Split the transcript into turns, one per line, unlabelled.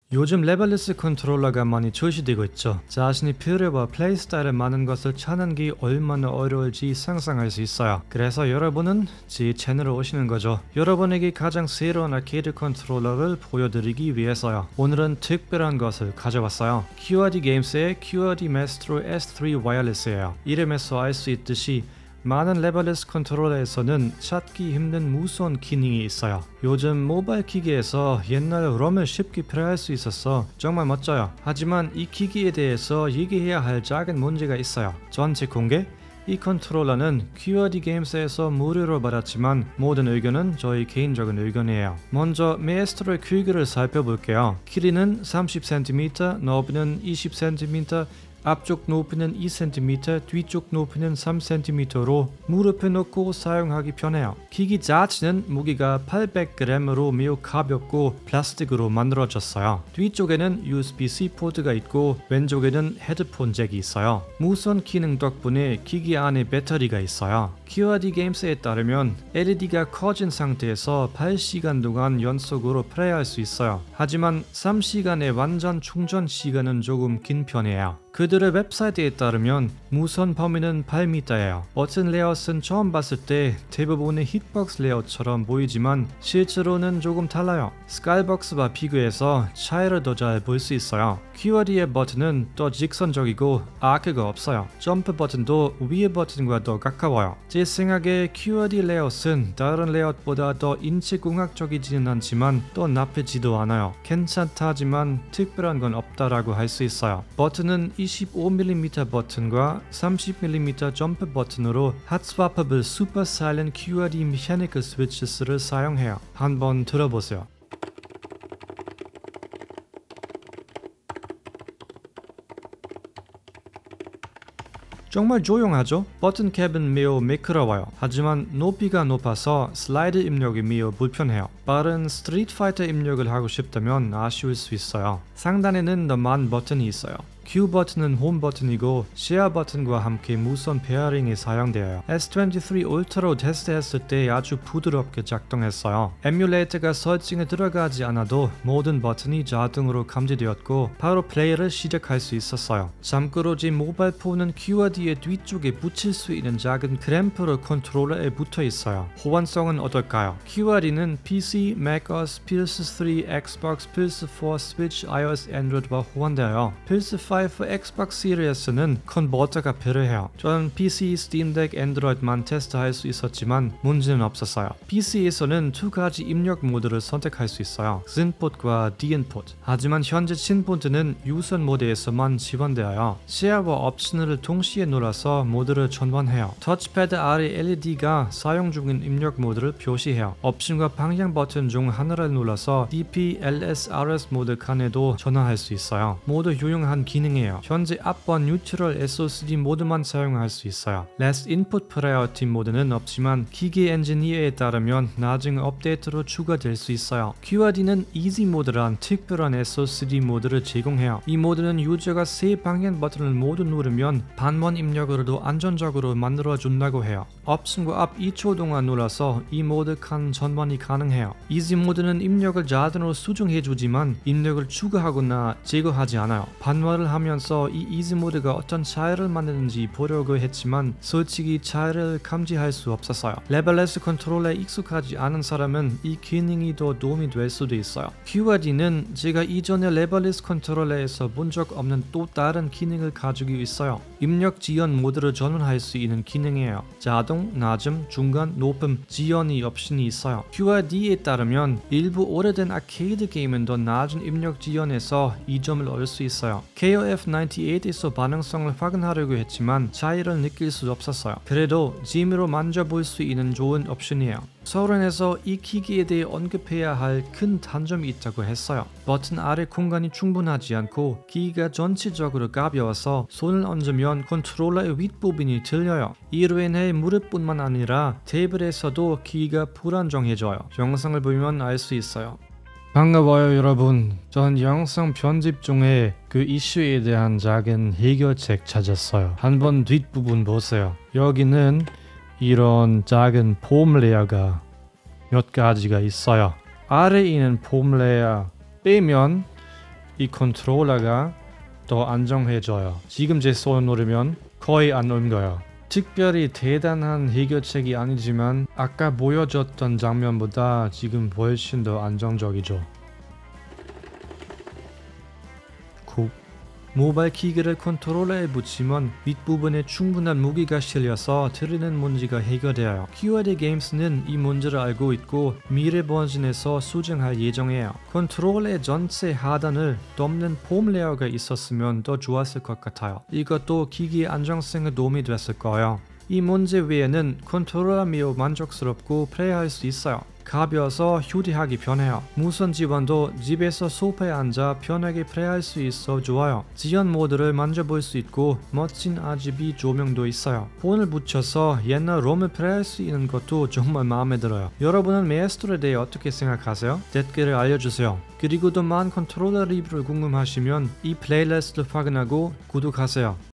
요즘 레벨리스 컨트롤러가 많이 출시되고 있죠. 자신이 필요와 플레이 스타일에 맞는 것을 찾는 게 얼마나 어려울지 상상할 수 있어요. 그래서 여러분은 제 채널에 오시는 거죠. 여러분에게 가장 새로운 아케이드 컨트롤러를 보여드리기 위해서요. 오늘은 특별한 것을 가져왔어요. QRD 게임스의 QRD Maestro S3 와이어리스예요. 이름에서 알 수 있듯이 많은 레벨리스 컨트롤러에서는 찾기 힘든 무서운 기능이 있어요. 요즘 모바일 기기에서 옛날 롬을 쉽게 플레이할 수 있어서 정말 멋져요. 하지만 이 기기에 대해서 얘기해야 할 작은 문제가 있어요. 전체 공개? 이 컨트롤러는 QRD 게임스에서 무료로 받았지만 모든 의견은 저희 개인적인 의견이에요. 먼저 메스트로의 크기를 살펴볼게요. 길이는 30cm, 너비는 20cm, 앞쪽 높이는 2cm, 뒤쪽 높이는 3cm로 무릎에 놓고 사용하기 편해요. 기기 자체는 무게가 800g으로 매우 가볍고 플라스틱으로 만들어졌어요. 뒤쪽에는 USB-C 포트가 있고 왼쪽에는 헤드폰 잭이 있어요. 무선 기능 덕분에 기기 안에 배터리가 있어요. QRD 게임스에 따르면 LED가 커진 상태에서 8시간 동안 연속으로 플레이할 수 있어요. 하지만 3시간의 완전 충전 시간은 조금 긴 편이에요. 그들의 웹사이트에 따르면 무선 범위는 8m예요. 버튼 레이아웃은 처음 봤을 때 대부분의 hitbox 레이아웃처럼 보이지만 실제로는 조금 달라요. 스카이박스와 비교해서 차이를 더 잘 볼 수 있어요. QRD의 버튼은 더 직선적이고 아크가 없어요. 점프 버튼도 위의 버튼과 더 가까워요. 제 생각에 QRD 레이아웃은 다른 레이아웃보다 더 인체공학적이지는 않지만 또 나쁘지도 않아요. 괜찮다지만 특별한 건 없다라고 할 수 있어요. 버튼은 25mm 버튼과 30mm 점프 버튼으로 Hot Swappable Super Silent QRD Mechanical Switches를 사용해요. 한번 들어보세요. 정말 조용하죠? 버튼 캡은 매우 매끄러워요. 하지만 높이가 높아서 슬라이드 입력이 매우 불편해요. 빠른 스트리트 파이터 입력을 하고 싶다면 아쉬울 수 있어요. 상단에는 더 많은 버튼이 있어요. Q 버튼은 홈 버튼이고 쉐어 버튼과 함께 무선 페어링이 사용되어요. S23 울트라로 테스트했을 때 아주 부드럽게 작동했어요. 에뮬레이터가 설정에 들어가지 않아도 모든 버튼이 자동으로 감지되었고 바로 플레이를 시작할 수 있었어요. 참고로 제 모바일 폰은 QRD의 뒤쪽에 붙일 수 있는 작은 크램프로 컨트롤러에 붙어 있어요. 호환성은 어떨까요? QRD는 PC, macOS, PS3, Xbox, PS4, Switch, iOS, Android와 호환되어요. PS5 엑스박스 시리즈는 컨버터가 필요해요. 저는 PC, 스팀 덱, 앤드로이드만 테스트할 수 있었지만 문제는 없었어요. PC에서는 두 가지 입력 모드를 선택할 수 있어요. Zinput과 Dinput. 하지만 현재 Zinput는 유선 모드에서만 지원되어요. 쉐어와 옵션을 동시에 눌러서 모드를 전환해요. 터치패드 아래 LED가 사용 중인 입력 모드를 표시해요. 옵션과 방향 버튼 중 하나를 눌러서 DP, LS, RS 모드 간에도 전환할 수 있어요. 모두 유용한 기능이에요. 현재 앞번 뉴트럴 SOCD 모드만 사용할 수 있어요. Less Input Priority 모드는 없지만 기기 엔지니어에 따르면 나중에 업데이트로 추가될 수 있어요. QRD는 Easy 모드란 특별한 SOCD 모드를 제공해요. 이 모드는 유저가 세 방향 버튼을 모두 누르면 반원 입력으로도 안전적으로 만들어준다고 해요. 옵션과 앞 2초 동안 눌러서 이 모드 간 전환이 가능해요. Easy 모드는 입력을 자동으로 수정해주지만 입력을 추가하거나 제거하지 않아요. 반환을 하면서 이 이지 모드가 어떤 차이를 만드는지 보려고 했지만 솔직히 차이를 감지할 수 없었어요. 레벨리스 컨트롤러에 익숙하지 않은 사람은 이 기능이 더 도움이 될 수도 있어요. QRD는 제가 이전에 레벨리스 컨트롤러에서 본 적 없는 또 다른 기능을 가지고 있어요. 입력 지연 모드를 전환할 수 있는 기능이에요. 자동, 낮음, 중간, 높음, 지연이 옵션이 있어요. QRD에 따르면 일부 오래된 아케이드 게임은 더 낮은 입력 지연에서 2점을 얻을 수 있어요. KOF98에서 반응성을 확인하려고 했지만 차이를 느낄 수 없었어요. 그래도 재미로 만져볼 수 있는 좋은 옵션이에요. 서론에서 이 기기에 대해 언급해야 할 큰 단점이 있다고 했어요. 버튼 아래 공간이 충분하지 않고 기기가 전체적으로 가벼워서 손을 얹으면 컨트롤러의 윗부분이 들려요. 이로 인해 무릎뿐만 아니라 테이블에서도 기기가 불안정해져요. 영상을 보면 알 수 있어요. 반가워요 여러분. 전 영상 편집 중에 그 이슈에 대한 작은 해결책 찾았어요. 한번 뒷부분 보세요. 여기는 이런 작은 폼 레이어가 몇 가지가 있어요. 아래에 있는 폼 레이어 빼면 이 컨트롤러가 더 안정해져요. 지금 제 손을 누르면 거의 안 옮겨요. 특별히 대단한 해결책이 아니지만 아까 보여줬던 장면보다 지금 훨씬 더 안정적이죠. 모바일 기기를 컨트롤러에 붙이면 윗부분에 충분한 무게가 실려서 들리는 문제가 해결돼요. QRD 게임스는 이 문제를 알고 있고 미래 버전에서 수정할 예정이에요. 컨트롤러의 전체 하단을 덮는 폼 레이어가 있었으면 더 좋았을 것 같아요. 이것도 기기의 안정성에 도움이 됐을 거예요. 이 문제 외에는 컨트롤러 매우 만족스럽고 플레이할 수 있어요. 가벼워서 휴대하기 편해요. 무선 지원도 집에서 소파에 앉아 편하게 플레이할 수 있어 좋아요. 지연 모드를 만져볼 수 있고 멋진 RGB 조명도 있어요. 폰을 붙여서 옛날 롬을 플레이할 수 있는 것도 정말 마음에 들어요. 여러분은 메스트로에 대해 어떻게 생각하세요? 댓글을 알려주세요. 그리고 더 많은 컨트롤러 리뷰를 궁금하시면 이 플레이리스트를 확인하고 구독하세요.